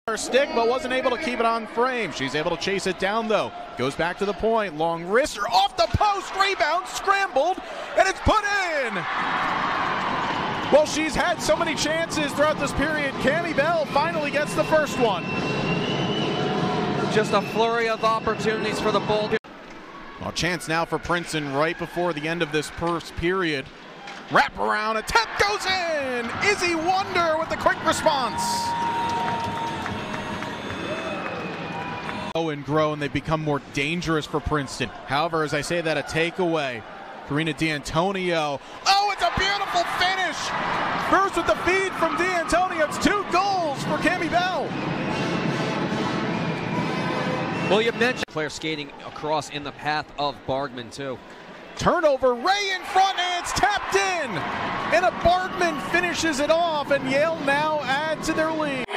her stick, but wasn't able to keep it on frame. She's able to chase it down, though. Goes back to the point. Long wrister off the post. Rebound. Scrambled. And it's put in. Well, she's had so many chances throughout this period. Cami Bell finally gets the first one. Just a flurry of opportunities for the Bulldogs. Well, chance now for Princeton right before the end of this first period. Wraparound attempt goes in. Izzy Wonder with the quick response. And grow, and they become more dangerous for Princeton. However, as I say that, a takeaway. Karina D'Antonio. Oh, it's a beautiful finish. First with the feed from D'Antonio. It's 2 goals for Cami Bell. Well, you mentioned Claire skating across in the path of Bargman, too. Turnover, Ray in front, and it's tapped in. And a Bargman finishes it off, and Yale now add to their lead.